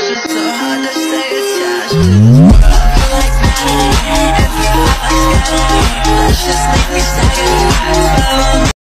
It's so hard to stay attached to this world. I feel like Natalie, and feel like Skyline. Let's just